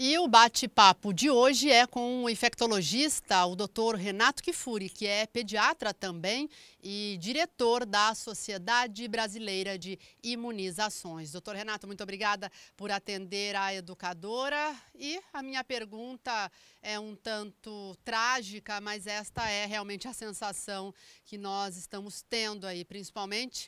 E o bate-papo de hoje é com o infectologista, o Dr. Renato Kifuri, que é pediatra também e diretor da Sociedade Brasileira de Imunizações. Dr. Renato, muito obrigada por atender a educadora. E a minha pergunta é um tanto trágica, mas esta é realmente a sensação que nós estamos tendo aí, principalmente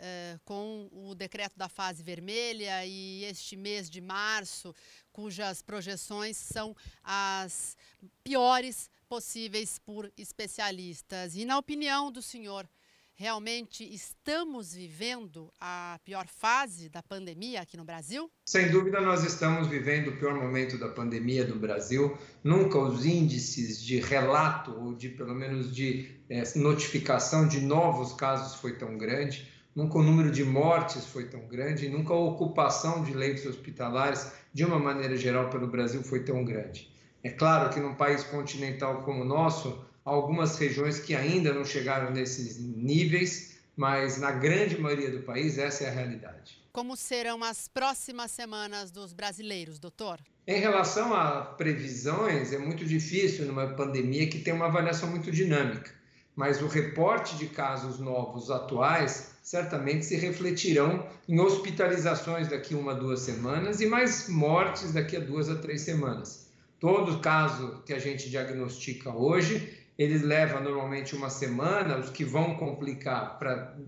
com o decreto da fase vermelha e este mês de março, cujas projeções são as piores possíveis por especialistas. E na opinião do senhor, realmente estamos vivendo a pior fase da pandemia aqui no Brasil? Sem dúvida, nós estamos vivendo o pior momento da pandemia do Brasil. Nunca os índices de relato, ou de pelo menos de notificação de novos casos foi tão grande. Nunca o número de mortes foi tão grande, nunca a ocupação de leitos hospitalares, de uma maneira geral, pelo Brasil foi tão grande. É claro que num país continental como o nosso, há algumas regiões que ainda não chegaram nesses níveis, mas na grande maioria do país essa é a realidade. Como serão as próximas semanas dos brasileiros, doutor? Em relação a previsões, é muito difícil numa pandemia que tem uma avaliação muito dinâmica, mas o reporte de casos novos atuais certamente se refletirão em hospitalizações daqui a 1 a 2 semanas e mais mortes daqui a 2 a 3 semanas. Todo caso que a gente diagnostica hoje, ele leva normalmente 1 semana, os que vão complicar para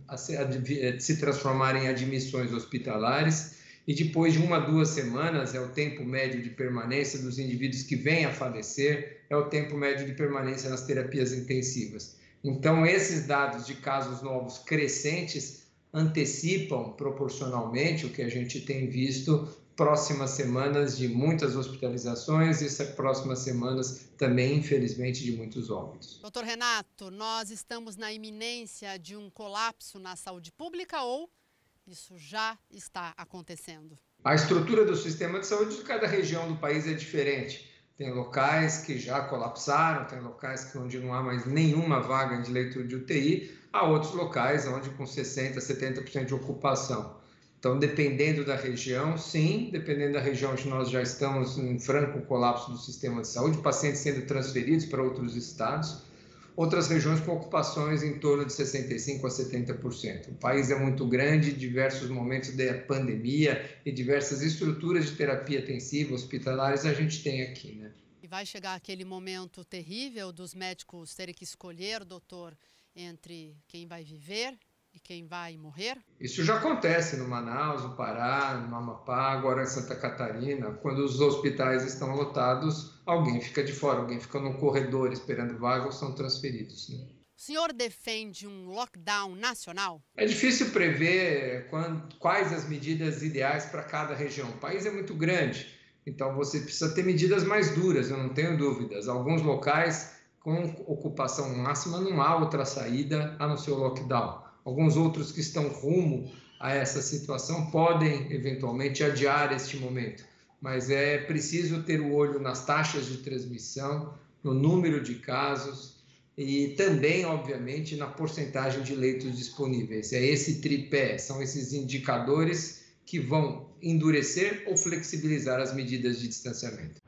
se transformar em admissões hospitalares, e depois de 1 a 2 semanas é o tempo médio de permanência dos indivíduos que vêm a falecer, é o tempo médio de permanência nas terapias intensivas. Então, esses dados de casos novos crescentes antecipam proporcionalmente o que a gente tem visto, próximas semanas de muitas hospitalizações e próximas semanas também, infelizmente, de muitos óbitos. Doutor Renato, nós estamos na iminência de um colapso na saúde pública ou isso já está acontecendo? A estrutura do sistema de saúde de cada região do país é diferente. Tem locais que já colapsaram, tem locais onde não há mais nenhuma vaga de leito de UTI, há outros locais onde com 60%, 70% de ocupação. Então, dependendo da região, sim, dependendo da região onde nós já estamos em franco colapso do sistema de saúde, pacientes sendo transferidos para outros estados, outras regiões com ocupações em torno de 65% a 70%. O país é muito grande, diversos momentos da pandemia e diversas estruturas de terapia intensiva, hospitalares, a gente tem aqui, né? E vai chegar aquele momento terrível dos médicos terem que escolher, doutor, entre quem vai viver e quem vai morrer? Isso já acontece no Manaus, no Pará, no Amapá, agora em Santa Catarina. Quando os hospitais estão lotados, alguém fica de fora, alguém fica no corredor esperando vaga ou são transferidos, né? O senhor defende um lockdown nacional? É difícil prever quais as medidas ideais para cada região. O país é muito grande, então você precisa ter medidas mais duras, eu não tenho dúvidas. Alguns locais com ocupação máxima não há outra saída a não ser o lockdown. Alguns outros que estão rumo a essa situação podem eventualmente adiar este momento, mas é preciso ter o olho nas taxas de transmissão, no número de casos e também, obviamente, na porcentagem de leitos disponíveis. É esse tripé, são esses indicadores que vão endurecer ou flexibilizar as medidas de distanciamento.